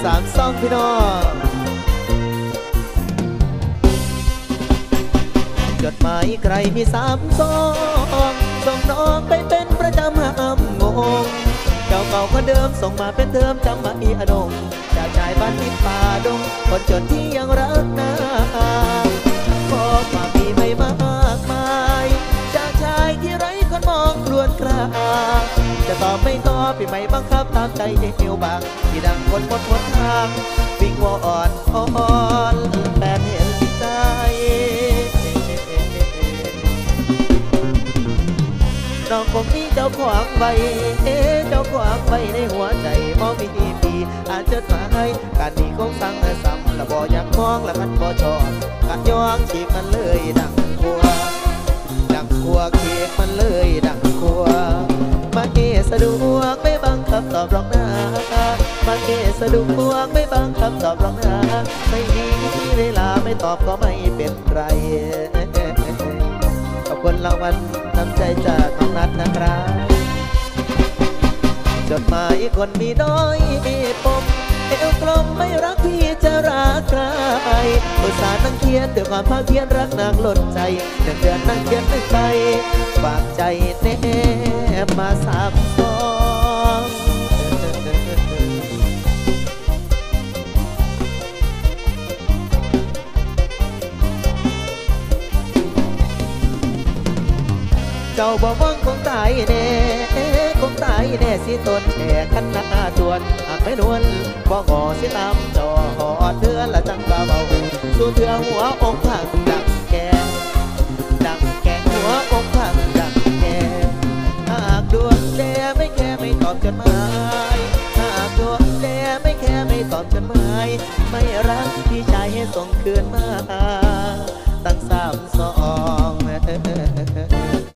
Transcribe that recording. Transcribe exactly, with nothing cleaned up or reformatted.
สามสองพี่น้องจดหมายใครมีสามซองส่งน้องไปเป็นประจำห้ามงงเก่าเก่าก็เดิมส่งมาเป็นเดิมจำมาอีอดงจากชายบ้านที่ป่าดงคนจนที่ยังรักนาขอความมีไม่มากมายจากชายที่ไร้คนมองครวญคราจะตอบไม่ตอบพี่ไม่บังคับตามใจเอวบางที่ดังคนหมดหนทางวิ่งวอนอ่อนแต่เห็นใจน้องคงมีเจ้าขวางไว้เจ้าขวางไว้ในหัวใจมองมีปีอาจจะหมายการนี้คงสั่งซ้ำและบ่อยากมองและมันบ่ชอบกัดย้องฉีกมันเลยดังขัวดังขัวเค้กมันเลยดังขัวมาเกสะดวกไม่บังคับตอบรองนะมาเกสะดวกไม่บังคับตอบรองนะไม่มีเวลาไม่ตอบก็ไม่เป็นไรขอบคุณรางวัลน้ำใจจากน้องนัทนะครับจดหมายคนมีน้อยปมเอวกลมไม่รักพี่จะรักใครอุตส่าห์นั่งเขียนด้วยความภาคเพียรรักนางหล่นใจเดือนเดือนนั่งเขียนไม่ไปฝากใจแนบมาสามสองเจ้าบ่มองคงตายแน่คงตายแน่สิต้นแก่ขันหน้าจวนหากไม่นวลบ่ขอสิตามจอหอดเดือนละจังกะเบาสู่เถื่อหัวอกพังดังแกดังแกหัวอกพังดังแกหากดวงแดไม่แค่ไม่ตอบจดหมายหากดวงแดไม่แค่ไม่ตอบจดหมายไม่รักพี่ชายให้ส่งคืนมาตั้งสามสอง